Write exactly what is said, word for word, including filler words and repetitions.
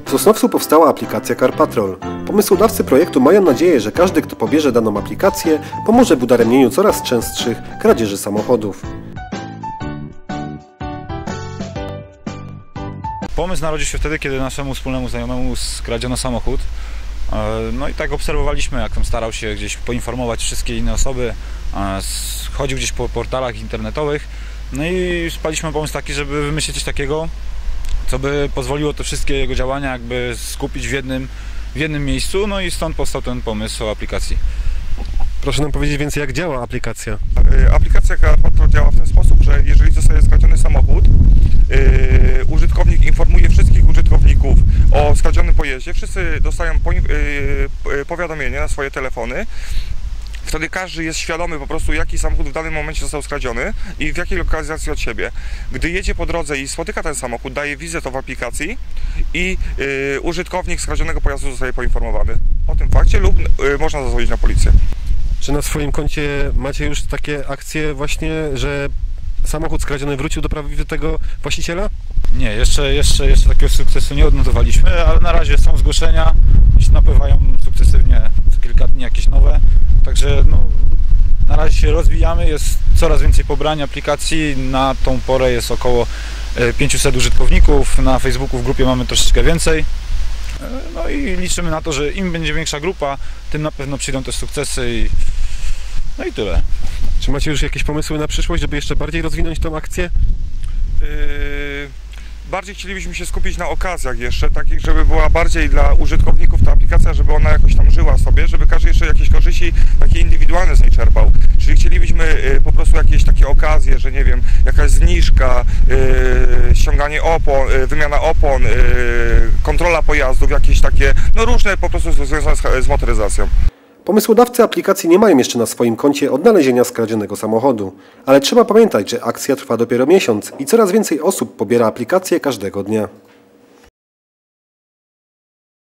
W Sosnowcu powstała aplikacja Car Patrol. Pomysłodawcy projektu mają nadzieję, że każdy, kto pobierze daną aplikację, pomoże w udaremnieniu coraz częstszych kradzieży samochodów. Pomysł narodził się wtedy, kiedy naszemu wspólnemu znajomemu skradziono samochód. No i tak obserwowaliśmy, jak tam starał się gdzieś poinformować wszystkie inne osoby, chodził gdzieś po portalach internetowych. No i spaliśmy pomysł taki, żeby wymyślić coś takiego, co by pozwoliło te wszystkie jego działania jakby skupić w jednym, w jednym miejscu, no i stąd powstał ten pomysł o aplikacji. Proszę nam powiedzieć więcej, jak działa aplikacja. Aplikacja Car Patrol działa w ten sposób, że jeżeli zostaje skradziony samochód, yy, użytkownik informuje wszystkich użytkowników o skradzionym pojeździe, wszyscy dostają po, yy, powiadomienie na swoje telefony. Wtedy każdy jest świadomy po prostu, jaki samochód w danym momencie został skradziony i w jakiej lokalizacji od siebie. Gdy jedzie po drodze i spotyka ten samochód, daje wizę to w aplikacji i yy, użytkownik skradzionego pojazdu zostaje poinformowany o tym fakcie lub yy, można zadzwonić na policję. Czy na swoim koncie macie już takie akcje właśnie, że samochód skradziony wrócił do prawdziwego właściciela? Nie, jeszcze, jeszcze, jeszcze takiego sukcesu nie odnotowaliśmy, ale na razie są zgłoszenia i się napływają sukcesywnie co kilka dni jakieś nowe. Także no, na razie się rozwijamy, jest coraz więcej pobrań aplikacji, na tą porę jest około pięciuset użytkowników, na Facebooku w grupie mamy troszeczkę więcej. No i liczymy na to, że im będzie większa grupa, tym na pewno przyjdą też sukcesy i no i tyle. Czy macie już jakieś pomysły na przyszłość, żeby jeszcze bardziej rozwinąć tą akcję? Yy, bardziej chcielibyśmy się skupić na okazjach jeszcze, takich, żeby była bardziej dla użytkowników ta aplikacja, żeby ona jakoś tam żyła sobie, żeby każdy jeszcze jakieś korzyści takie indywidualne z niej czerpał. Czyli chcielibyśmy yy, po prostu jakieś takie okazje, że nie wiem, jakaś zniżka, yy, ściąganie opon, yy, wymiana opon, yy, kontrola pojazdów, jakieś takie, no różne po prostu związane z, z motoryzacją. Pomysłodawcy aplikacji nie mają jeszcze na swoim koncie odnalezienia skradzionego samochodu, ale trzeba pamiętać, że akcja trwa dopiero miesiąc i coraz więcej osób pobiera aplikację każdego dnia.